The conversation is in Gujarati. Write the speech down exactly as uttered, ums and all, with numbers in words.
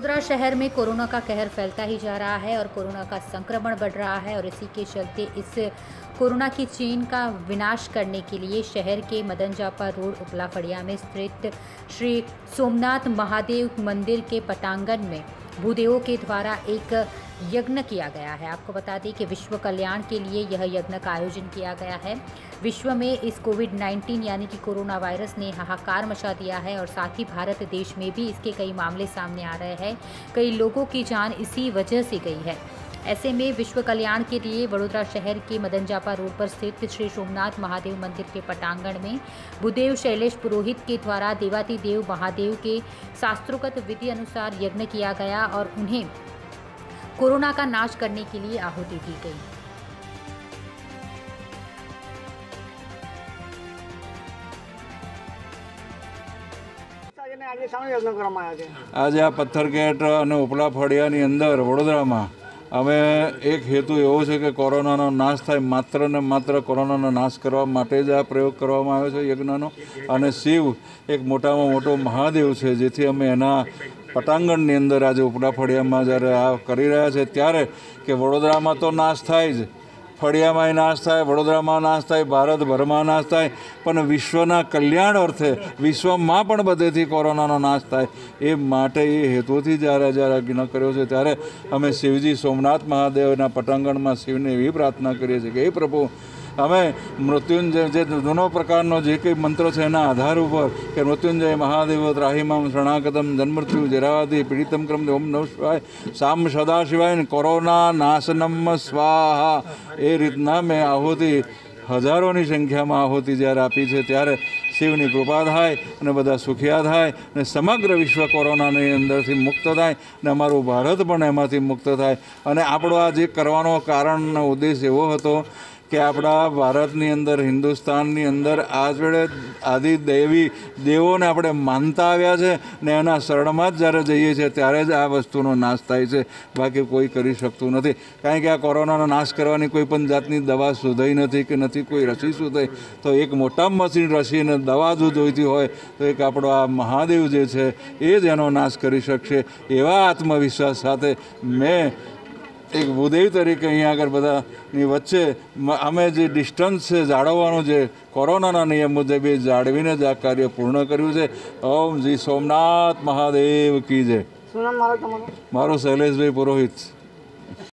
वडोदरा शहर में कोरोना का कहर फैलता ही जा रहा है और कोरोना का संक्रमण बढ़ रहा है और इसी के चलते इस कोरोना की चेन का विनाश करने के लिए शहर के मदनजापा रोड उपला फड़िया में स्थित श्री सोमनाथ महादेव मंदिर के पटांगण में भूदेवों के द्वारा एक यज्ञ किया गया है। आपको बता दें कि विश्व कल्याण के लिए यह यज्ञ का आयोजन किया गया है। विश्व में इस कोविड नाइन्टीन यानी कि कोरोना वायरस ने हाहाकार मचा दिया है और साथ ही भारत देश में भी इसके कई मामले सामने आ रहे हैं। कई लोगों की जान इसी वजह से गई है। ऐसे में विश्व कल्याण के लिए वडोदरा शहर के मदनजापा रोड पर स्थित श्री सोमनाथ महादेव मंदिर के पटांगण में भूदेव शैलेश पुरोहित के द्वारा देवातिदेव महादेव के शास्त्रोक्त विधि अनुसार यज्ञ किया गया और उन्हें कोरोना का नाश करने के लिए आहुति दी गई। आज आ पत्थरगेट અને ઉપલા ફળિયાની અંદર વડોદરામાં અમે એક હેતુ એવો છે કે કોરોનાનો નાશ થાય, માત્ર ને માત્ર કોરોનાનો નાશ કરવા માટે જ આ પ્રયોગ કરવામાં આવ્યો છે યજ્ઞનો। અને શિવ એક મોટામાં મોટો મહાદેવ છે, જેથી અમે એના પટાંગણની અંદર આજે ઉપલા ફળિયામાં જ્યારે આ કરી રહ્યા છે ત્યારે કે વડોદરામાં તો નાશ થાય જ, ફળિયામાં નાશ થાય, વડોદરામાં નાશ થાય, ભારતભરમાં નાશ થાય, પણ વિશ્વના કલ્યાણ અર્થે વિશ્વમાં પણ બધેથી કોરોનાનો નાશ થાય એ માટે એ હેતુથી જ્યારે જ્યારે યજ્ઞ કર્યો છે ત્યારે અમે શિવજી સોમનાથ મહાદેવના પટાંગણમાં શિવને એવી પ્રાર્થના કરીએ છીએ કે હે પ્રભુ, અમે મૃત્યુંજય જે જૂનો પ્રકારનો જે કંઈ મંત્ર છે એના આધાર ઉપર કે મૃત્યુંજય મહાદેવ ત્રાહિમામ શરણાગતમ જન્મૃત્યુ જરાવાદી પીડિતમ ક્રમ ઓમ નમઃ શિવાય સામ સદા શિવાય કોરોના નાશનમ સ્વાહા એ રીતના મેં આહુતિ હજારોની સંખ્યામાં આહુતિ જ્યારે આપી છે ત્યારે શિવની કૃપા થાય અને બધા સુખિયા થાય અને સમગ્ર વિશ્વ કોરોનાની અંદરથી મુક્ત થાય અને અમારું ભારત પણ એમાંથી મુક્ત થાય। અને આપણો આ જે કરવાનો કારણનો ઉદ્દેશ એવો હતો કે આપણા ભારતની અંદર હિન્દુસ્તાનની અંદર આ જોડે આદિ દેવી દેવોને આપણે માનતા આવ્યા છે ને એના શરણમાં જ જ્યારે જઈએ છીએ ત્યારે જ આ વસ્તુનો નાશ થાય છે, બાકી કોઈ કરી શકતું નથી। કારણ કે આ કોરોનાનો નાશ કરવાની કોઈ પણ જાતની દવા શોધાઈ નથી કે નથી કોઈ રસી શોધાઈ, તો એક મોટામાં મશીન રસી અને દવા જો જોઈતી હોય તો એક આપણો આ મહાદેવ જે છે એ જ એનો નાશ કરી શકશે। એવા આત્મવિશ્વાસ સાથે મેં એક ભૂદેવ તરીકે અહીંયા આગળ બધાની વચ્ચે અમે જે ડિસ્ટન્સ છે જાળવવાનું જે કોરોનાના નિયમ મુજબ એ જાળવીને જ આ કાર્ય પૂર્ણ કર્યું છે। ઓમ શ્રી સોમનાથ મહાદેવ કી જય। શું નામ મારું તમારું? મારું શૈલેષભાઈ પુરોહિત।